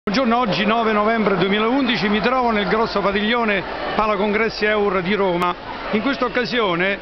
Buongiorno, oggi 9 novembre 2011 mi trovo nel grosso padiglione Palacongressi Eur di Roma. In questa occasione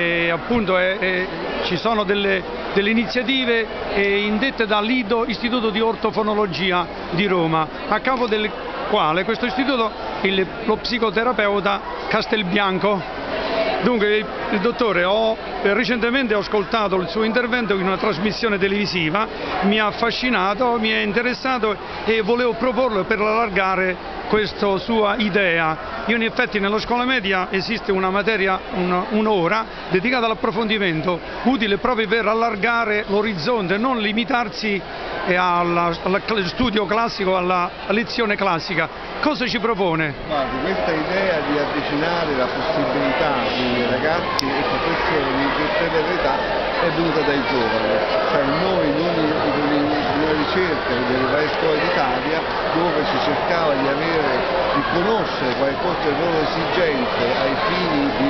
ci sono delle iniziative indette dall'IDO, Istituto di Ortofonologia di Roma, a capo del quale questo istituto lo psicoterapeuta Castelbianco. Dunque, il dottore, recentemente ho ascoltato il suo intervento in una trasmissione televisiva, mi ha affascinato, mi è interessato e volevo proporlo per allargare questa sua idea. In effetti nella scuola media esiste una materia, un'ora dedicata all'approfondimento, utile proprio per allargare l'orizzonte, non limitarsi allo studio classico, alla lezione classica. Cosa ci propone? Guardi, questa idea di avvicinare la possibilità dei ragazzi e professori di tutte le età è venuta dai giovani, cioè noi in una ricerca delle varie scuole d'Italia dove si cercava di conoscere quali fossero le loro esigenze ai fini di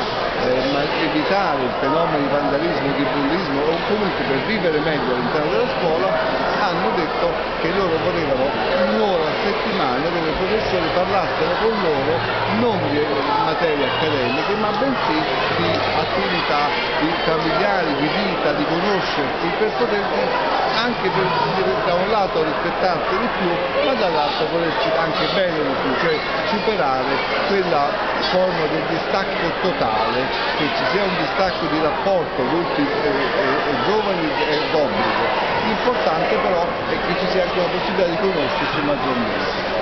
evitare il fenomeno di vandalismo, di bullismo o comunque per vivere meglio all'interno della scuola, hanno detto che loro volevano un'ora a settimana dove i professori parlassero con loro non di materie accademiche ma bensì di attività familiari, di vita, di conoscersi, per potersi anche da un lato rispettarsi di più ma dall'altro volersi anche bene di più, cioè superare quella forma del distacco totale, che ci sia un distacco di rapporto adulti e giovani è d'obbligo. L'importante però è che ci sia anche la possibilità di conoscersi maggiormente.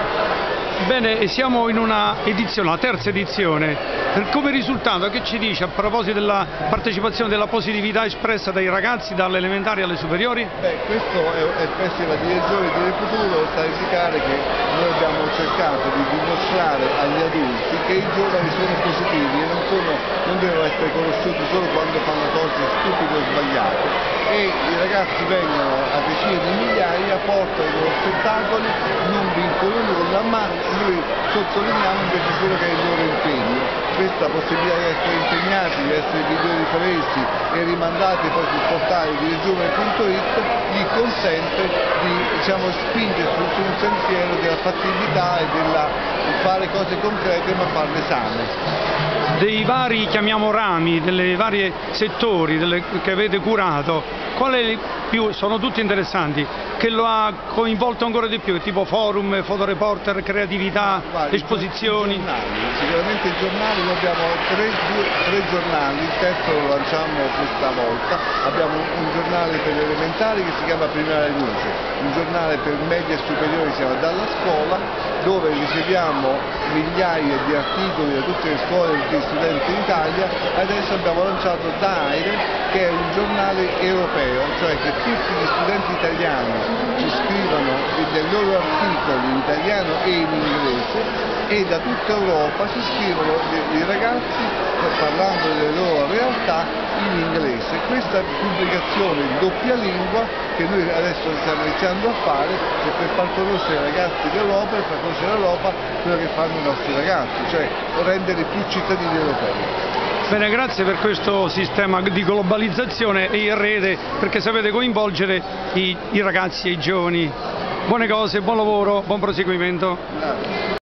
Bene, siamo in una edizione, la terza edizione. Come risultato, che ci dice a proposito della partecipazione, della positività espressa dai ragazzi dalle elementari alle superiori? Questo è espresso la direzione di Futuro, sta a indicare che noi abbiamo cercato di dimostrare agli adulti che i giovani sono positivi e non devono essere conosciuti solo quando fanno cose stupide o sbagliate. E i ragazzi vengono a decine di migliaia, portano i loro spettacoli, non vincono nulla, ma noi sottolineiamo invece quello che è il loro impegno. Questa possibilità di essere impegnati, di essere videoripresi e rimandati poi sul portale di legione.it gli consente di spingersi su un sentiero della fattibilità e di fare cose concrete ma farle sane. Dei vari, chiamiamo rami, delle varie settori che avete curato, quale più, sono tutti interessanti, che lo ha coinvolto ancora di più, tipo forum, fotoreporter, creatività, esposizioni? Sicuramente i giornali, noi abbiamo tre giornali, il terzo lo lanciamo questa volta, abbiamo un giornale per gli elementari che si chiama Primera Luce, un giornale per media e superiori che si chiama Dalla Scuola, dove riceviamo migliaia di articoli da tutte le scuole e tutti gli studenti in Italia. Adesso abbiamo lanciato Daire, che è un giornale europeo, cioè che tutti gli studenti italiani ci scrivono dei loro articoli in italiano e in inglese e da tutta Europa si scrivono i ragazzi parlando delle loro realtà in inglese. Questa pubblicazione in doppia lingua che noi adesso stiamo iniziando a fare è per far conoscere ai ragazzi d'Europa e far conoscere all'Europa quello che fanno i nostri ragazzi, cioè rendere più cittadini europei. Bene, grazie per questo sistema di globalizzazione e in rete, perché sapete coinvolgere i ragazzi e i giovani. Buone cose, buon lavoro, buon proseguimento. Grazie.